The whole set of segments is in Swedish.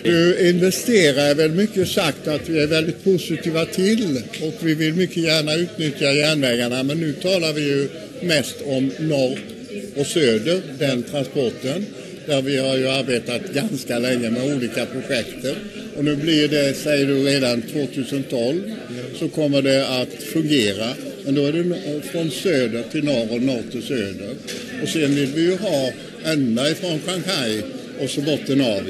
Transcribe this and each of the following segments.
Nu investerar är väl mycket sagt att vi är väldigt positiva till och vi vill mycket gärna utnyttja järnvägarna, men nu talar vi ju mest om norr och söder, den transporten. Där vi har ju arbetat ganska länge med olika projekter. Och nu blir det, säger du, redan 2012 så kommer det att fungera. Men då är det från söder till norr och norr till söder. Och sen vill vi ju ha ända ifrån Shanghai och så bort till Narvik.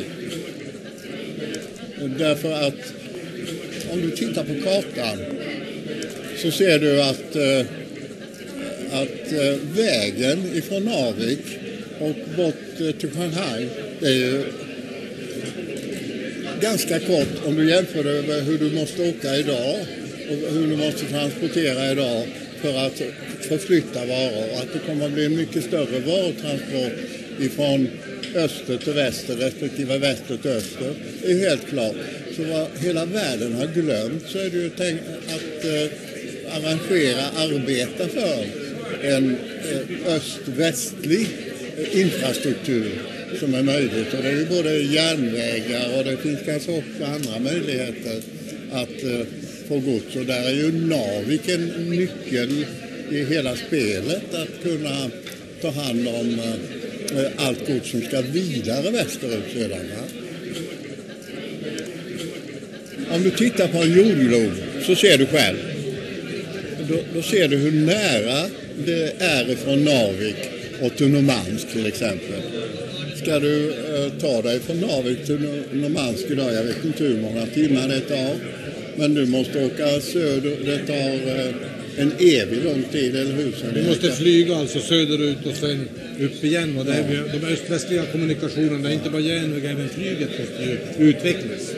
Därför att om du tittar på kartan så ser du att vägen ifrån Narvik och bort till Shanghai, det är ju ganska kort om du jämför det med hur du måste åka idag och hur du måste transportera idag för att förflytta varor. Och att det kommer att bli en mycket större varutransport ifrån öster till väster respektive väster till öster. Det är helt klart. Så vad hela världen har glömt så är det ju tänkt att arbeta för en öst-västlig infrastruktur som är möjligt. Och det är ju både järnvägar och det finns kanske också andra möjligheter att få gods. Och där är ju Narvik en nyckel i hela spelet att kunna ta hand om allt gods som ska vidare västerut sedan. Om du tittar på en jordglob så ser du själv. Då ser du hur nära det är ifrån Narvik och till Murmansk till exempel. Ska du ta dig från Narvik till Murmansk idag, jag vet inte hur många timmar det tar. Men du måste åka söder, det tar en evig lång tid, eller hur? Du måste flyga alltså söderut och sen upp igen. Och det är, de öst-västliga kommunikationerna, inte bara järnväg, även flyget måste ju utvecklas.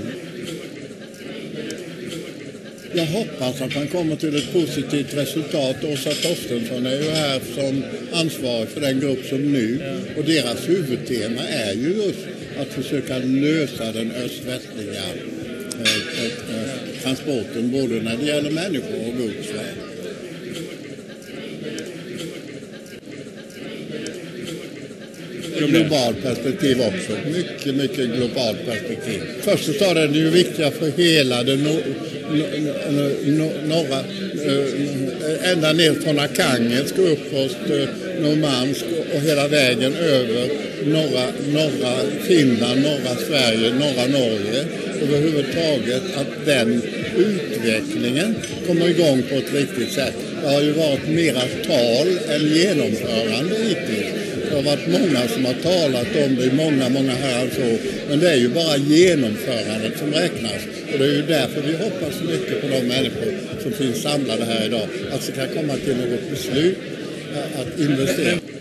Jag hoppas att man kommer till ett positivt resultat. Åsa Torstensson är ju här som ansvarig för den grupp som nu. Och deras huvudtema är ju just att försöka lösa den öst-västliga transporten både när det gäller människor och gods. Globalt perspektiv också. Mycket globalt perspektiv. Först så tar det ju viktiga för hela det norra, ända ner från Arkhangelsk upp till Murmansk och hela vägen över norra Finland, norra Sverige, norra Norge. Överhuvudtaget att den utvecklingen kommer igång på ett riktigt sätt. Det har ju varit mera tal än genomförande hittills. Det har varit många som har talat om det, många här så. Men det är ju bara genomförandet som räknas. Och det är ju därför vi hoppas mycket på de människor som finns samlade här idag. Att det kan komma till något beslut att investera.